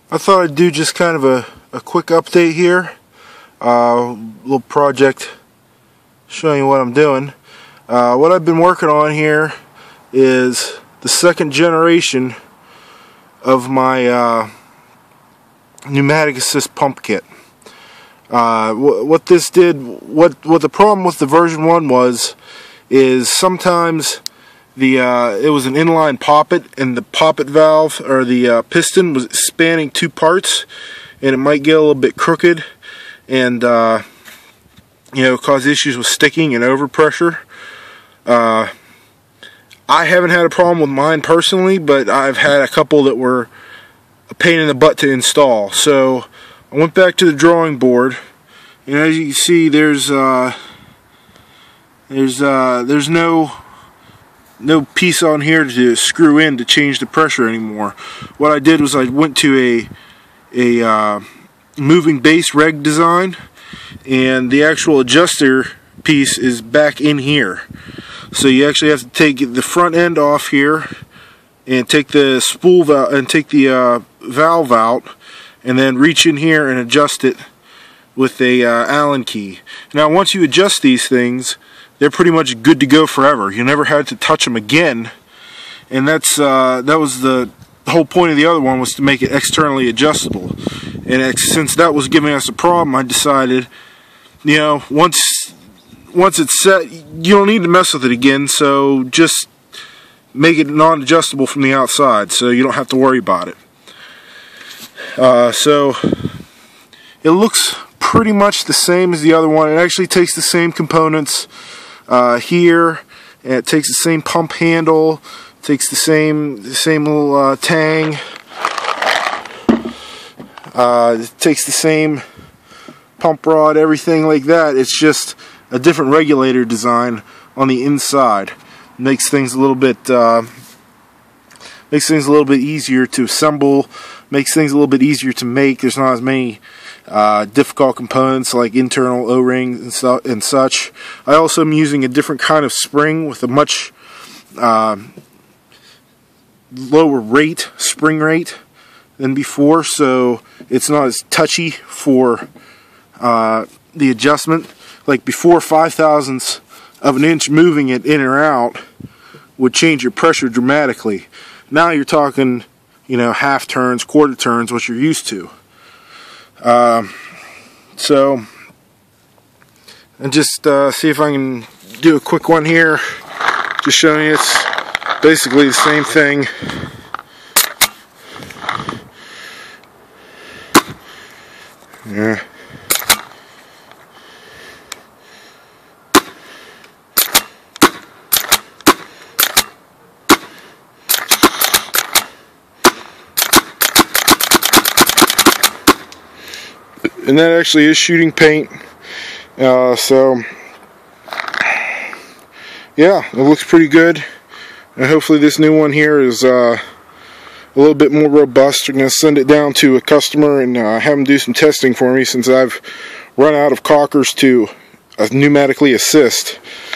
I thought I'd do just kind of a quick update here, little project showing you what I'm doing. What I've been working on here is the second generation of my pneumatic assist pump kit. What this did, what the problem with the version 1 was, is sometimes it was an inline poppet, and the poppet valve or the piston was spanning two parts, and it might get a little bit crooked and cause issues with sticking and overpressure. I haven't had a problem with mine personally, but I've had a couple that were a pain in the butt to install. So I went back to the drawing board, and as you can see, there's no piece on here to screw in to change the pressure anymore. What I did was I went to a moving base reg design, and the actual adjuster piece is back in here. So you actually have to take the front end off here and take the spool valve and take the valve out, and then reach in here and adjust it with a Allen key. Now once you adjust these things, they're pretty much good to go forever. You never had to touch them again, and that was the whole point of the other one, was to make it externally adjustable. And since that was giving us a problem, I decided, once it's set, you don't need to mess with it again, so just make it non-adjustable from the outside so you don't have to worry about it. So it looks pretty much the same as the other one. It actually takes the same components here, and it takes the same pump handle, takes the same little tang, it takes the same pump rod, everything like that. It's just a different regulator design on the inside. Makes things a little bit easier to assemble, makes things a little bit easier to make. There's not as many difficult components like internal O-rings and such. I also am using a different kind of spring with a much lower spring rate than before, so it's not as touchy for the adjustment. Like before, 5/1000ths of an inch moving it in or out would change your pressure dramatically. Now you're talking, half turns, quarter turns, what you're used to. So, and just see if I can do a quick one here, just showing you it's basically the same thing. Yeah. And that actually is shooting paint, so yeah, it looks pretty good. And hopefully this new one here is a little bit more robust. I'm going to send it down to a customer and have him do some testing for me, since I've run out of caulkers to pneumatically assist.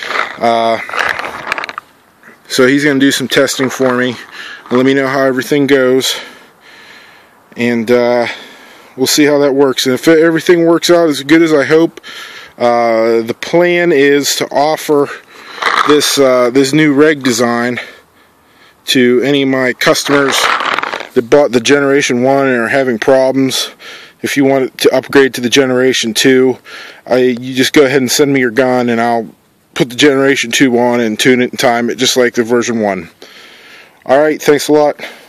So he's going to do some testing for me and let me know how everything goes, and we'll see how that works. And if everything works out as good as I hope, the plan is to offer this new reg design to any of my customers that bought the Generation 1 and are having problems. If you want to upgrade to the Generation 2, you just go ahead and send me your gun, and I'll put the Generation 2 on and tune it and time it just like the version 1. Alright, thanks a lot.